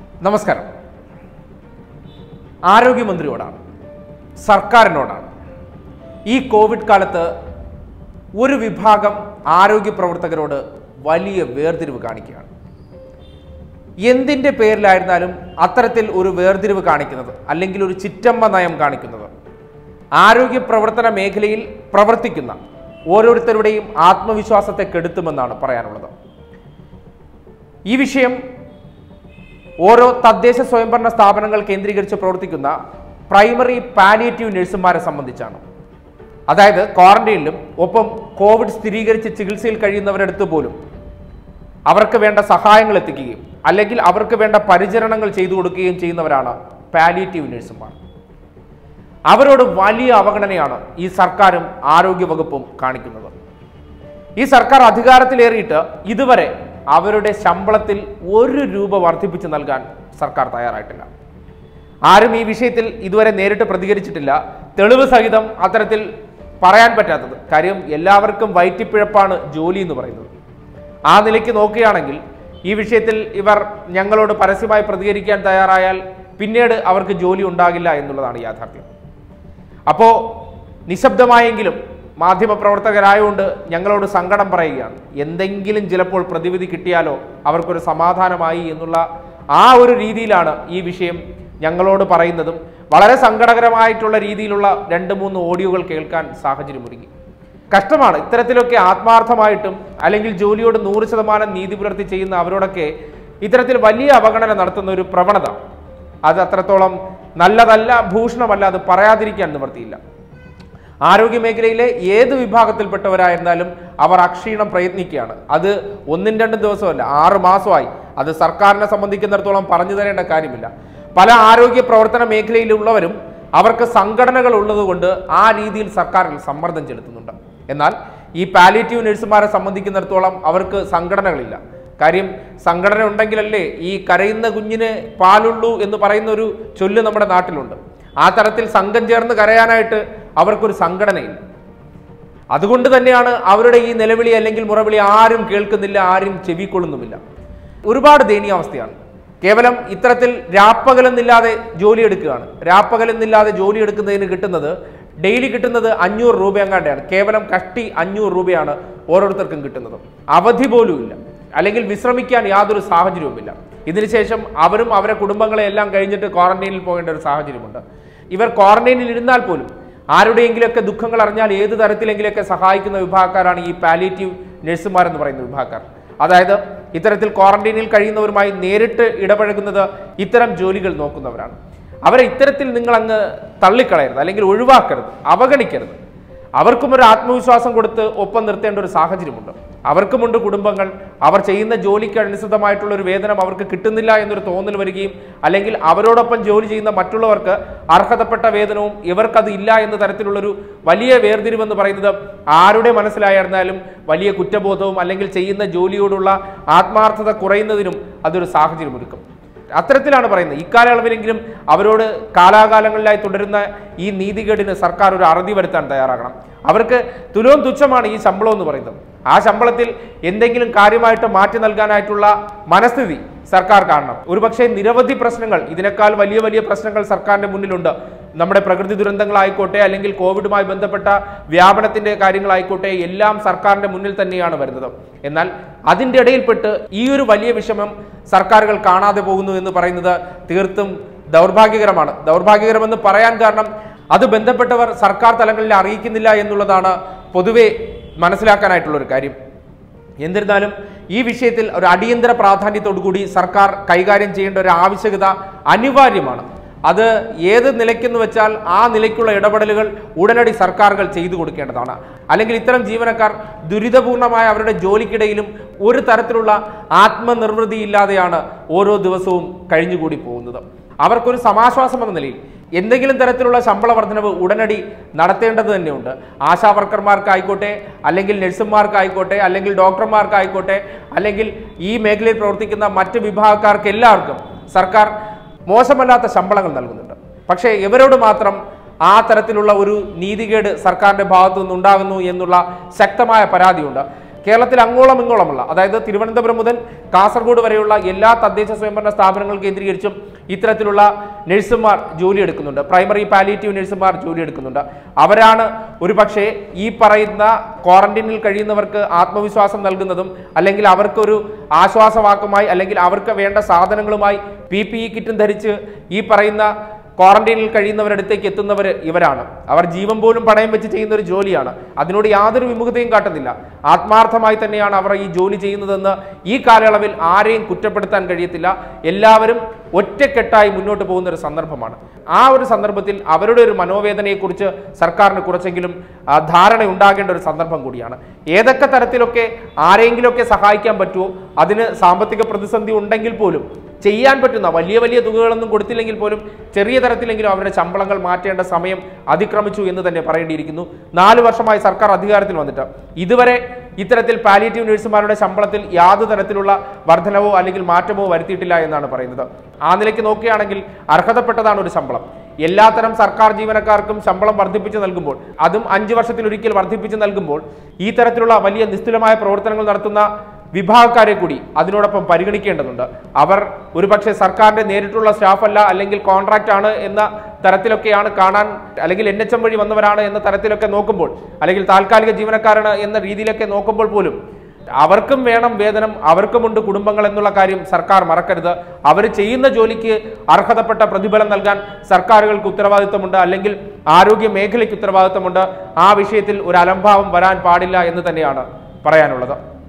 നമസ്കാരം. ആരോഗ്യമന്ത്രിയോടാണ്, സർക്കാരിനോടാണ് ഈ കോവിഡ് കാലത്ത് ഒരു വിഭാഗം ആരോഗ്യ പ്രവർത്തകരോട് വലിയ വേർതിരിവ് കാണിക്കുകയാണ്. എന്തിൻ്റെ പേരിലായിരുന്നാലും അത്തരത്തിൽ ഒരു വേർതിരിവ് കാണിക്കുന്നത് അല്ലെങ്കിൽ ഒരു ചിറ്റമ്മ നയം കാണിക്കുന്നത് ആരോഗ്യ പ്രവർത്തന മേഖലയിൽ പ്രവർത്തിക്കുന്ന ഓരോരുത്തരുടെയും ആത്മവിശ്വാസത്തെ കെടുത്തുമെന്നാണ് പറയാനുള്ളത്. ഈ വിഷയം ഓരോ തദ്ദേശ സ്വയംഭരണ സ്ഥാപനങ്ങൾ കേന്ദ്രീകരിച്ച് പ്രവർത്തിക്കുന്ന പ്രൈമറി പാലിയേറ്റീവ് നഴ്സുമാരെ സംബന്ധിച്ചാണ്. അതായത് ക്വാറന്റൈനിലും ഒപ്പം കോവിഡ് സ്ഥിരീകരിച്ച് ചികിത്സയിൽ കഴിയുന്നവരടുത്ത് പോലും അവർക്ക് വേണ്ട സഹായങ്ങൾ എത്തിക്കുകയും അല്ലെങ്കിൽ അവർക്ക് വേണ്ട പരിചരണങ്ങൾ ചെയ്തു കൊടുക്കുകയും ചെയ്യുന്നവരാണ് പാലിയേറ്റീവ് നഴ്സുമാർ. അവരോട് വലിയ അവഗണനയാണ് ഈ സർക്കാരും ആരോഗ്യവകുപ്പും കാണിക്കുന്നത്. ഈ സർക്കാർ അധികാരത്തിലേറിയിട്ട് ഇതുവരെ അവരുടെ ശമ്പളത്തിൽ 1 രൂപ വർദ്ധിപ്പിച്ച് നൽകാൻ സർക്കാർ തയ്യാറായിട്ടില്ല. ആരും ഈ വിഷയത്തിൽ ഇതുവരെ നേരിട്ട് പ്രതികരിച്ചിട്ടില്ല. തെളിവ് സഹിതം അത്തരത്തിൽ പറയാൻ പറ്റാത്തത് കാര്യം എല്ലാവർക്കും വയറ്റിപ്പിഴപ്പാണ് ജോലി എന്ന് പറയുന്നത്. ആ നിലയ്ക്ക് നോക്കുകയാണെങ്കിൽ ഈ വിഷയത്തിൽ ഇവർ ഞങ്ങളോട് പരസ്യമായി പ്രതികരിക്കാൻ തയ്യാറായാൽ പിന്നീട് അവർക്ക് ജോലി ഉണ്ടാകില്ല എന്നുള്ളതാണ് യാഥാർത്ഥ്യം. അപ്പോൾ നിശബ്ദമായെങ്കിലും മാധ്യമപ്രവർത്തകരായതുകൊണ്ട് ഞങ്ങളോട് സങ്കടം പറയുകയാണ്. എന്തെങ്കിലും ചിലപ്പോൾ പ്രതിവിധി കിട്ടിയാലോ അവർക്കൊരു സമാധാനമായി എന്നുള്ള ആ ഒരു രീതിയിലാണ് ഈ വിഷയം ഞങ്ങളോട് പറയുന്നതും വളരെ സങ്കടകരമായിട്ടുള്ള രീതിയിലുള്ള 2-3 ഓഡിയോകൾ കേൾക്കാൻ സാഹചര്യമൊരുങ്ങി. കഷ്ടമാണ്. ഇത്തരത്തിലൊക്കെ ആത്മാർത്ഥമായിട്ടും അല്ലെങ്കിൽ ജോലിയോട് 100% നീതി പുലർത്തി ചെയ്യുന്ന അവരോടൊക്കെ ഇത്തരത്തിൽ വലിയ അവഗണന നടത്തുന്ന ഒരു പ്രവണത അത് അത്രത്തോളം നല്ലതല്ല, ഭൂഷണമല്ല. അത് പറയാതിരിക്കാൻ നിവൃത്തിയില്ല. ആരോഗ്യ മേഖലയിലെ ഏത് വിഭാഗത്തിൽപ്പെട്ടവരായിരുന്നാലും അവർ അക്ഷീണം പ്രയത്നിക്കുകയാണ്. അത് 1-2 ദിവസമല്ല, 6 മാസമായി. അത് സർക്കാരിനെ സംബന്ധിക്കുന്നിടത്തോളം പറഞ്ഞു തരേണ്ട കാര്യമില്ല. പല ആരോഗ്യ പ്രവർത്തന മേഖലയിലുള്ളവരും അവർക്ക് സംഘടനകൾ ഉള്ളതുകൊണ്ട് ആ രീതിയിൽ സർക്കാരിൽ സമ്മർദ്ദം ചെലുത്തുന്നുണ്ട്. എന്നാൽ ഈ പാലിയേറ്റീവ് നഴ്സുമാരെ സംബന്ധിക്കുന്നിടത്തോളം അവർക്ക് സംഘടനകളില്ല. കാര്യം സംഘടന ഉണ്ടെങ്കിലല്ലേ ഈ കരയുന്ന കുഞ്ഞിന് പാലുള്ളൂ എന്ന് പറയുന്ന ഒരു ചൊല്ല് നമ്മുടെ നാട്ടിലുണ്ട്. ആ തരത്തിൽ സംഘം ചേർന്ന് കരയാനായിട്ട് അവർക്കൊരു സംഘടനയില്ല. അതുകൊണ്ട് തന്നെയാണ് അവരുടെ ഈ നിലവിളി അല്ലെങ്കിൽ മുറവിളി ആരും കേൾക്കുന്നില്ല, ആരും ചെവിക്കൊള്ളുന്നുമില്ല. ഒരുപാട് ദയനീയാവസ്ഥയാണ്. കേവലം ഇത്തരത്തിൽ രാപ്പകലെന്നില്ലാതെ ജോലി എടുക്കുകയാണ്. രാപ്പകലെന്നില്ലാതെ ജോലി എടുക്കുന്നതിന് കിട്ടുന്നത് ഡെയിലി കിട്ടുന്നത് 500 രൂപ അങ്ങാണ്ടാണ്. കേവലം കഷ്ടി 500 രൂപയാണ് ഓരോരുത്തർക്കും കിട്ടുന്നത്. അവധി പോലും ഇല്ല, അല്ലെങ്കിൽ വിശ്രമിക്കാൻ യാതൊരു സാഹചര്യവുമില്ല. ഇതിനുശേഷം അവരും അവരുടെ കുടുംബങ്ങളെ എല്ലാം കഴിഞ്ഞിട്ട് ക്വാറന്റൈനിൽ പോകേണ്ട ഒരു സാഹചര്യമുണ്ട്. ഇവർ ക്വാറന്റൈനിൽ ഇരുന്നാൽ പോലും ആരുടെയെങ്കിലുമൊക്കെ ദുഃഖങ്ങൾ അറിഞ്ഞാൽ ഏത് തരത്തിലെങ്കിലൊക്കെ സഹായിക്കുന്ന വിഭാഗക്കാരാണ് ഈ പാലിയേറ്റീവ് നഴ്സുമാർ എന്ന് പറയുന്ന വിഭാഗക്കാർ. അതായത് ഇത്തരത്തിൽ ക്വാറന്റൈനിൽ കഴിയുന്നവരുമായി നേരിട്ട് ഇടപഴകുന്നത് ഇത്തരം ജോലികൾ നോക്കുന്നവരാണ്. അവരെ ഇത്തരത്തിൽ നിങ്ങൾ അങ്ങ് തള്ളിക്കളയരുത്, അല്ലെങ്കിൽ ഒഴിവാക്കരുത്, അവഗണിക്കരുത്. അവർക്കും ഒരു ആത്മവിശ്വാസം കൊടുത്ത് ഒപ്പം നിർത്തേണ്ട ഒരു സാഹചര്യമുണ്ട്. അവർക്കുമുണ്ട് കുടുംബങ്ങൾ. അവർ ചെയ്യുന്ന ജോലിക്ക് അനുസൃതമായിട്ടുള്ള ഒരു വേതനം അവർക്ക് കിട്ടുന്നില്ല എന്നൊരു തോന്നൽ വരികയും അല്ലെങ്കിൽ അവരോടൊപ്പം ജോലി ചെയ്യുന്ന മറ്റുള്ളവർക്ക് അർഹതപ്പെട്ട വേതനവും ഇവർക്കത് ഇല്ല എന്ന തരത്തിലുള്ളൊരു വലിയ വേർതിരിവെന്ന് പറയുന്നത് ആരുടെ മനസ്സിലായിരുന്നാലും വലിയ കുറ്റബോധവും അല്ലെങ്കിൽ ചെയ്യുന്ന ജോലിയോടുള്ള ആത്മാർത്ഥത കുറയുന്നതിനും അതൊരു സാഹചര്യമൊരുക്കും. അത്തരത്തിലാണ് പറയുന്നത്. ഇക്കാലയളവിലെങ്കിലും അവരോട് കാലാകാലങ്ങളിലായി തുടരുന്ന ഈ നീതികേടിന് സർക്കാർ ഒരു അറുതി വരുത്താൻ തയ്യാറാകണം. അവർക്ക് തുലവും തുച്ഛമാണ് ഈ ശമ്പളം എന്ന് പറയുന്നത്. ആ ശമ്പളത്തിൽ എന്തെങ്കിലും കാര്യമായിട്ട് മാറ്റി നൽകാനായിട്ടുള്ള മനസ്ഥിതി സർക്കാർ കാണണം. ഒരുപക്ഷെ നിരവധി പ്രശ്നങ്ങൾ, ഇതിനേക്കാൾ വലിയ വലിയ പ്രശ്നങ്ങൾ സർക്കാരിന്റെ മുന്നിലുണ്ട്. നമ്മുടെ പ്രകൃതി ദുരന്തങ്ങളായിക്കോട്ടെ അല്ലെങ്കിൽ കോവിഡുമായി ബന്ധപ്പെട്ട വ്യാപനത്തിന്റെ കാര്യങ്ങളായിക്കോട്ടെ എല്ലാം സർക്കാരിന്റെ മുന്നിൽ തന്നെയാണ് വരുന്നത്. എന്നാൽ അതിൻ്റെ ഇടയിൽപ്പെട്ട് ഈ ഒരു വലിയ വിഷമം സർക്കാരുകൾ കാണാതെ പോകുന്നു എന്ന് പറയുന്നത് തീർത്തും ദൗർഭാഗ്യകരമാണ്. ദൗർഭാഗ്യകരമെന്ന് പറയാൻ കാരണം അത് ബന്ധപ്പെട്ടവർ സർക്കാർ തലങ്ങളിൽ അറിയിക്കുന്നില്ല എന്നുള്ളതാണ് പൊതുവെ മനസ്സിലാക്കാനായിട്ടുള്ളൊരു കാര്യം. എന്നിരുന്നാലും ഈ വിഷയത്തിൽ ഒരു അടിയന്തര പ്രാധാന്യത്തോടുകൂടി സർക്കാർ കൈകാര്യം ചെയ്യേണ്ട ഒരു ആവശ്യകത അനിവാര്യമാണ്. അത് ഏത് നിലയ്ക്കെന്ന് വെച്ചാൽ ആ നിലയ്ക്കുള്ള ഇടപെടലുകൾ ഉടനടി സർക്കാരുകൾ ചെയ്തു കൊടുക്കേണ്ടതാണ്. അല്ലെങ്കിൽ ഇത്തരം ജീവനക്കാർ ദുരിതപൂർണമായ അവരുടെ ജോലിക്കിടയിലും ഒരു തരത്തിലുള്ള ആത്മനിർവൃതിയില്ലാതെയാണ് ഓരോ ദിവസവും കഴിഞ്ഞുകൂടി പോകുന്നത്. അവർക്കൊരു സമാശ്വാസം എന്ന നിലയിൽ എന്തെങ്കിലും തരത്തിലുള്ള ശമ്പള വർധനവ് ഉടനടി നടത്തേണ്ടത് തന്നെയുണ്ട്. ആശാ വർക്കർമാർക്കായിക്കോട്ടെ അല്ലെങ്കിൽ നഴ്സുമാർക്കായിക്കോട്ടെ അല്ലെങ്കിൽ ഡോക്ടർമാർക്കായിക്കോട്ടെ അല്ലെങ്കിൽ ഈ മേഖലയിൽ പ്രവർത്തിക്കുന്ന മറ്റ് വിഭാഗക്കാർക്ക് എല്ലാവർക്കും സർക്കാർ മോശമല്ലാത്ത ശമ്പളങ്ങൾ നൽകുന്നുണ്ട്. പക്ഷേ ഇവരോട് മാത്രം ആ തരത്തിലുള്ള ഒരു നീതികേട് സർക്കാരിന്റെ ഭാഗത്തു നിന്നുണ്ടാകുന്നു എന്നുള്ള ശക്തമായ പരാതിയുണ്ട്. കേരളത്തിൽ അങ്ങോളം ഇങ്ങോളമുള്ള, അതായത് തിരുവനന്തപുരം മുതൽ കാസർഗോഡ് വരെയുള്ള എല്ലാ തദ്ദേശ സ്വയംഭരണ സ്ഥാപനങ്ങൾ കേന്ദ്രീകരിച്ചും ഇത്തരത്തിലുള്ള നഴ്സുമാർ ജോലിയെടുക്കുന്നുണ്ട്. പ്രൈമറി പാലിയേറ്റീവ് നഴ്സുമാർ ജോലിയെടുക്കുന്നുണ്ട്. അവരാണ് ഒരുപക്ഷെ ഈ പറയുന്ന ക്വാറന്റൈനിൽ കഴിയുന്നവർക്ക് ആത്മവിശ്വാസം നൽകുന്നതും അല്ലെങ്കിൽ അവർക്കൊരു ആശ്വാസവാക്കുമായി അല്ലെങ്കിൽ അവർക്ക് വേണ്ട സാധനങ്ങളുമായി PPE കിറ്റും ധരിച്ച് ഈ പറയുന്ന ക്വാറന്റൈനിൽ കഴിയുന്നവരടുത്തേക്ക് എത്തുന്നവർ ഇവരാണ്. അവർ ജീവൻ പോലും പണയം വെച്ച് ചെയ്യുന്ന ഒരു ജോലിയാണ്. അതിനോട് യാതൊരു വിമുഖതയും കാട്ടുന്നില്ല. ആത്മാർത്ഥമായി തന്നെയാണ് അവർ ഈ ജോലി ചെയ്യുന്നതെന്ന് ഈ കാലയളവിൽ ആരെയും കുറ്റപ്പെടുത്താൻ കഴിയത്തില്ല. എല്ലാവരും ഒറ്റക്കെട്ടായി മുന്നോട്ട് പോകുന്ന ഒരു സന്ദർഭമാണ്. ആ ഒരു സന്ദർഭത്തിൽ അവരുടെ ഒരു മനോവേദനയെക്കുറിച്ച് സർക്കാരിന് കുറച്ചെങ്കിലും ധാരണ ഉണ്ടാകേണ്ട ഒരു സന്ദർഭം കൂടിയാണ്. ഏതൊക്കെ തരത്തിലൊക്കെ ആരെങ്കിലുമൊക്കെ സഹായിക്കാൻ പറ്റുമോ, അതിന് സാമ്പത്തിക പ്രതിസന്ധി ഉണ്ടെങ്കിൽ പോലും ചെയ്യാൻ പറ്റുന്ന വലിയ വലിയ തുകകളൊന്നും കൊടുത്തില്ലെങ്കിൽ പോലും ചെറിയ തരത്തിലെങ്കിലും അവരുടെ ശമ്പളങ്ങൾ മാറ്റേണ്ട സമയം അതിക്രമിച്ചു എന്ന് തന്നെ പറയേണ്ടിയിരിക്കുന്നു. 4 വർഷമായി സർക്കാർ അധികാരത്തിൽ വന്നിട്ട് ഇതുവരെ ഇത്തരത്തിൽ പാലിയേറ്റീവ് നഴ്സുമാരുടെ ശമ്പളത്തിൽ യാതൊരു തരത്തിലുള്ള വർധനവോ അല്ലെങ്കിൽ മാറ്റമോ വരുത്തിയിട്ടില്ല എന്നാണ് പറയുന്നത്. ആ നിലയ്ക്ക് നോക്കുകയാണെങ്കിൽ അർഹതപ്പെട്ടതാണ് ഒരു ശമ്പളം. എല്ലാത്തരം സർക്കാർ ജീവനക്കാർക്കും ശമ്പളം വർദ്ധിപ്പിച്ച് നൽകുമ്പോൾ, അതും 5 വർഷത്തിലൊരിക്കൽ വർദ്ധിപ്പിച്ച് നൽകുമ്പോൾ, ഈ തരത്തിലുള്ള വലിയ നിസ്തുലമായ പ്രവർത്തനങ്ങൾ നടത്തുന്ന വിഭാഗക്കാരെ കൂടി അതിനോടൊപ്പം പരിഗണിക്കേണ്ടതുണ്ട്. അവർ ഒരുപക്ഷെ സർക്കാരിന്റെ നേരിട്ടുള്ള സ്റ്റാഫല്ല, അല്ലെങ്കിൽ കോൺട്രാക്റ്റ് ആണ് എന്ന തരത്തിലൊക്കെയാണ് കാണാൻ, അല്ലെങ്കിൽ NHM വഴി വന്നവരാണ് എന്ന തരത്തിലൊക്കെ നോക്കുമ്പോൾ, അല്ലെങ്കിൽ താൽക്കാലിക ജീവനക്കാരാണ് എന്ന രീതിയിലൊക്കെ നോക്കുമ്പോൾ പോലും അവർക്കും വേണം വേതനം, അവർക്കുമുണ്ട് കുടുംബങ്ങൾ എന്നുള്ള കാര്യം സർക്കാർ മറക്കരുത്. അവർ ചെയ്യുന്ന ജോലിക്ക് അർഹതപ്പെട്ട പ്രതിഫലം നൽകാൻ സർക്കാരുകൾക്ക് ഉത്തരവാദിത്തമുണ്ട്, അല്ലെങ്കിൽ ആരോഗ്യ മേഖലയ്ക്ക് ഉത്തരവാദിത്തമുണ്ട്. ആ വിഷയത്തിൽ ഒരു അലംഭാവം വരാൻ പാടില്ല എന്ന് തന്നെയാണ് പറയാനുള്ളത്.